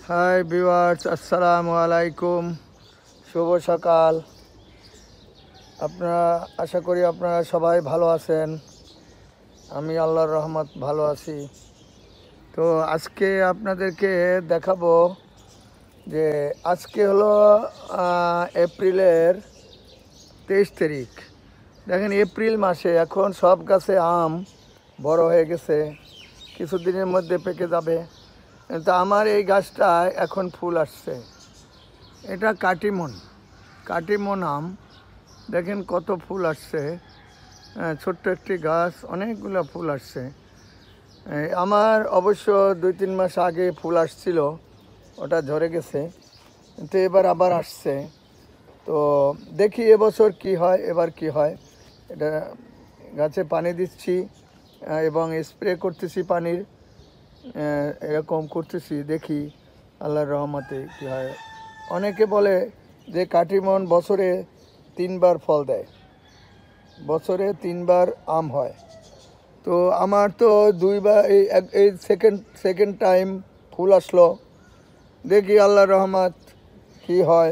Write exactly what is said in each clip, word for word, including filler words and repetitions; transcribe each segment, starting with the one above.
Hi viewers, আসসালামু আলাইকুম। শুভ সকাল। আপনারা আশা করি আপনারা সবাই ভালো আছেন। আমি আল্লাহর রহমত ভালো আছি। তো আজকে আপনাদেরকে দেখাবো যে আজকে হলো এপ্রিলের তেইশ তারিখ। দেখেন, এপ্রিল মাসে এখন সব গাছে আম বড় হয়ে গেছে, কিছুদিনের মধ্যে পেকে যাবে। তো আমার এই গাছটায় এখন ফুল আসছে। এটা কাটিমন কাটিমন আম। দেখেন কত ফুল আসছে। ছোট্ট একটি গাছ, অনেকগুলো ফুল আসছে। আমার অবশ্য দুই তিন মাস আগে ফুল আসছিল, ওটা ঝরে গেছে, কিন্তু এবার আবার আসছে। তো দেখি এবছর কি হয়, এবার কি হয়। এটা গাছে পানি দিচ্ছি এবং স্প্রে করতেছি পানির, এরকম করতেছি, দেখি আল্লাহর রহমতে কী হয়। অনেকে বলে যে কাটিমন বছরে তিনবার ফল দেয়, বছরে তিনবার আম হয়। তো আমার তো দুইবার, এই এই সেকেন্ড সেকেন্ড টাইম ফুল আসলো। দেখি আল্লাহর রহমত কী হয়।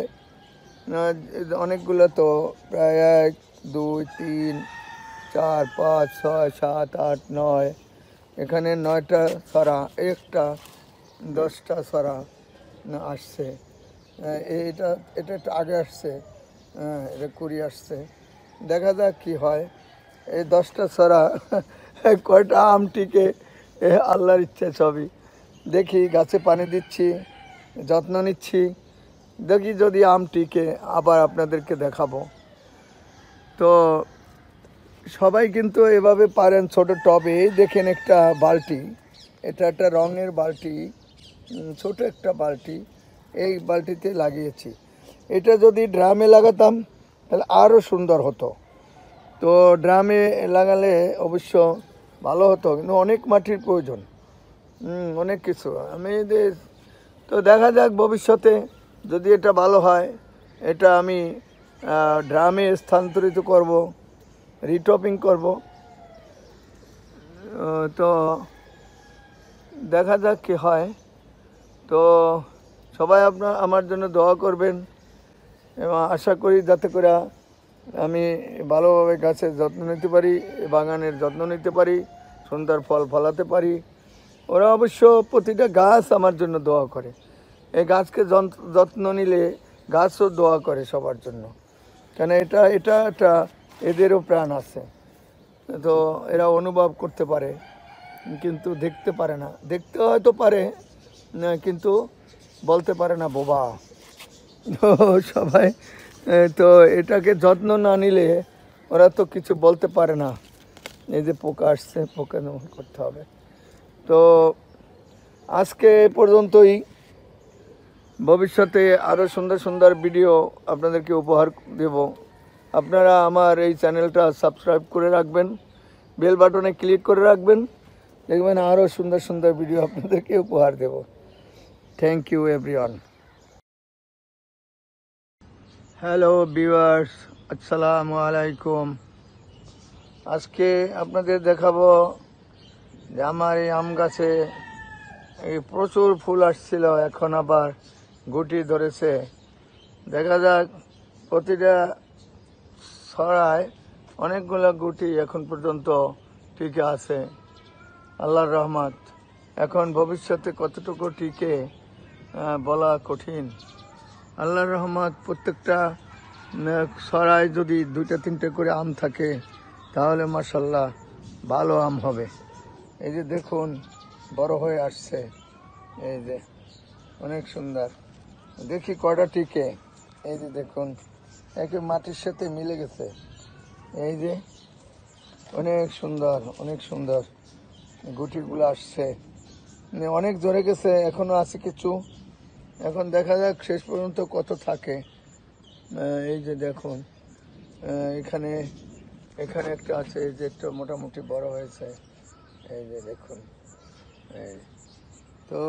অনেকগুলো তো প্রায় এক দুই তিন চার পাঁচ ছয় সাত আট নয়, এখানে নয়টা ছড়া, একটা দশটা ছড়া আসছে। এটা এটা একটু আগে আসছে, এটা কুড়ি আসছে। দেখা যাক কি হয়। এই দশটা ছড়া কয়টা আম টিকে, এ আল্লাহর ইচ্ছে সবই। দেখি, গাছে পানি দিচ্ছি, যত্ন নিচ্ছি, দেখি যদি আম টিকে আবার আপনাদেরকে দেখাবো। তো সবাই কিন্তু এভাবে পারেন ছোট টবে। দেখেন একটা বালতি, এটা একটা রঙের বালতি, ছোট একটা বালতি, এই বালতিতে লাগিয়েছি। এটা যদি ড্রামে লাগাতাম তাহলে আরও সুন্দর হতো। তো ড্রামে লাগালে অবশ্য ভালো হতো, কিন্তু অনেক মাটির প্রয়োজন, অনেক কিছু। আমি তো দেখা যাক ভবিষ্যতে যদি এটা ভালো হয়, এটা আমি ড্রামে স্থানান্তরিত করব, রিটপিং করব। তো দেখা যাক কি হয়। তো সবাই আপনার আমার জন্য দোয়া করবেন এবং আশা করি যাতে করে আমি ভালোভাবে গাছের যত্ন নিতে পারি, বাগানের যত্ন নিতে পারি, সুন্দর ফল ফলাতে পারি। ওরা অবশ্য প্রতিটা গাছ আমার জন্য দোয়া করে। এই গাছকে যত্ন নিলে গাছও দোয়া করে সবার জন্য, কেন এটা এটা একটা এদেরও প্রাণ আছে। তো এরা অনুভব করতে পারে, কিন্তু দেখতে পারে না। দেখতে হয়তো পারে কিন্তু বলতে পারে না, বোবা। তো সবাই তো এটাকে যত্ন না নিলে ওরা তো কিছু বলতে পারে না। এই যে পোকা আসছে, পোকা দমন করতে হবে। তো আজকে পর্যন্তই। ভবিষ্যতে আরও সুন্দর সুন্দর ভিডিও আপনাদেরকে উপহার দেব। আপনারা আমার এই চ্যানেলটা সাবস্ক্রাইব করে রাখবেন, বেল বাটনে ক্লিক করে রাখবেন, দেখবেন আরও সুন্দর সুন্দর ভিডিও আপনাদেরকে উপহার দেব। Thank you everyone. Hello viewers, আসসালামু আলাইকুম। আজকে আপনাদের দেখাবো যে আমার এই আম গাছে এই প্রচুর ফুল আসছিল, এখন আবার গুটি ধরেছে। দেখা যাক, প্রতিটা ছড়ায় অনেকগুলো গুটি এখন পর্যন্ত টিকে আছে, আল্লাহর রহমত। এখন ভবিষ্যতে কতটুকু টিকে বলা কঠিন। আল্লাহর রহমত। প্রত্যেকটা ছড়ায় যদি দুইটা তিনটে করে আম থাকে তাহলে মাশাআল্লাহ ভালো আম হবে। এই যে দেখুন, বড় হয়ে আসছে, এই যে অনেক সুন্দর। দেখি কয়টা টিকে। এই যে দেখুন, একে মাটির সাথে মিলে গেছে। এই যে অনেক সুন্দর, অনেক সুন্দর গুটিগুলো আসছে, অনেক ঝরে গেছে, এখনো আছে কিছু। এখন দেখা যাক শেষ পর্যন্ত কত থাকে। এই যে দেখুন, এখানে এখানে একটা আছে, এই যে একটা মোটামুটি বড় হয়েছে। এই যে দেখুন, এই তো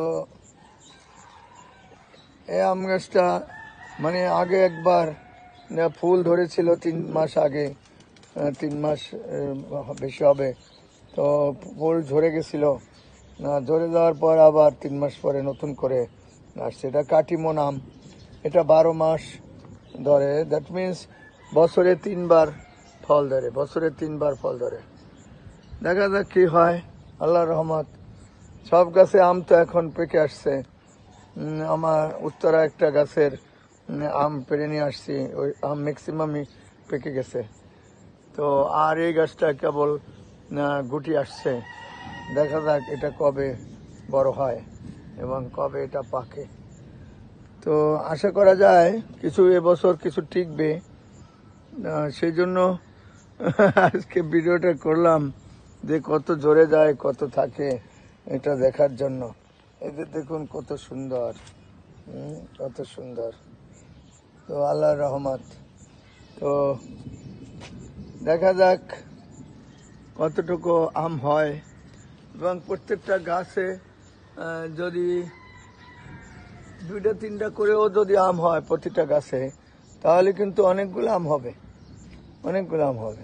এই আম গাছটা মানে আগে একবার ফুল ধরেছিল তিন মাস আগে, তিন মাস বেশি হবে। তো ফুল ঝরে গেছিল, ঝরে যাওয়ার পর আবার তিন মাস পরে নতুন করে আসছে। এটা কাটিমন আম, এটা বারো মাস ধরে, দ্যাট মিনস বছরে তিনবার ফল ধরে, বছরে তিনবার ফল ধরে। দেখা যাক কি হয়, আল্লাহর রহমত। সব গাছে আম তো এখন পেকে আসছে। উম, আমার উত্তরা একটা গাছের উম, আম পেরে নিয়ে আসছি, ওই আম ম্যাক্সিমামই পেকে গেছে। তো আর এই গাছটা কেবল আহ, গুটি আসছে। দেখা যাক এটা কবে বড় হয় এবং কবে এটা পাকে। তো আশা করা যায় কিছু এবছর কিছু টিকবে। আহ, সেই জন্য আজকে ভিডিওটা করলাম যে কত জোরে যায় কত থাকে এটা দেখার জন্য। এদের দেখুন কত সুন্দর, হুম, কত সুন্দর। তো আল্লাহর রহমত। তো দেখা যাক কতটুকু আম হয় এবং প্রত্যেকটা গাছে আহ, যদি দুইটা তিনটা করেও যদি আম হয় প্রতিটা গাছে, তাহলে কিন্তু অনেকগুলো আম হবে, অনেকগুলো আম হবে।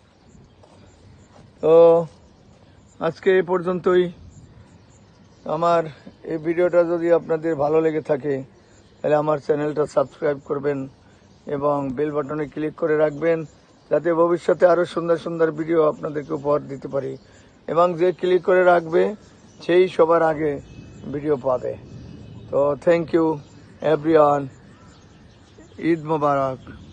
তো আজকে এই পর্যন্তই। আমার এই ভিডিওটা যদি আপনাদের ভালো লেগে থাকে তাহলে আমার চ্যানেলটা সাবস্ক্রাইব করবেন এবং বেল বাটনে ক্লিক করে রাখবেন, যাতে ভবিষ্যতে আরও সুন্দর সুন্দর ভিডিও আপনাদেরকে উপহার দিতে পারি। এবং যে ক্লিক করে রাখবে সেই সবার আগে ভিডিও পাবে। তো thank you everyone, Eid Mobarak.